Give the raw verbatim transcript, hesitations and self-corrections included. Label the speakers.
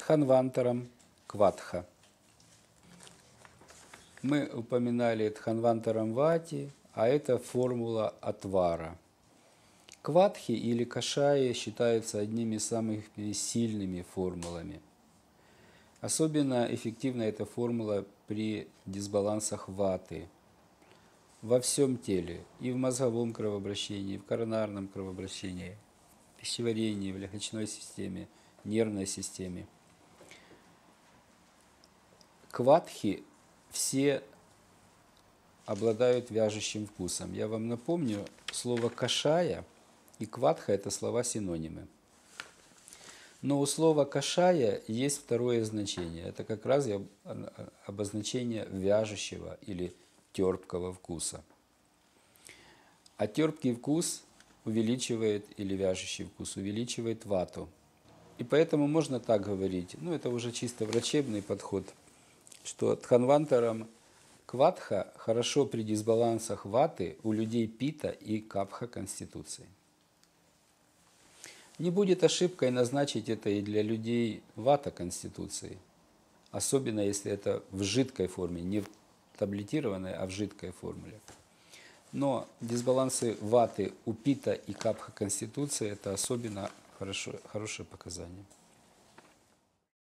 Speaker 1: Дханвантарам Кватха. Мы упоминали Дханвантарам Вати, а это формула отвара. Кватхи или кашаи считаются одними из самых сильными формулами. Особенно эффективна эта формула при дисбалансах ваты во всем теле, и в мозговом кровообращении, и в коронарном кровообращении, в пищеварении, в легочной системе, нервной системе. Кватхи все обладают вяжущим вкусом. Я вам напомню, слово кашая и кватха – это слова-синонимы. Но у слова кашая есть второе значение. Это как раз обозначение вяжущего или терпкого вкуса. А терпкий вкус увеличивает, или вяжущий вкус увеличивает вату. И поэтому можно так говорить, ну это уже чисто врачебный подход, что Дханвантарам Кватха хорошо при дисбалансах ваты у людей пита и капха конституции. Не будет ошибкой назначить это и для людей вата конституции, особенно если это в жидкой форме, не в таблетированной, а в жидкой формуле. Но дисбалансы ваты у пита и капха конституции – это особенно хорошо, хорошее показание.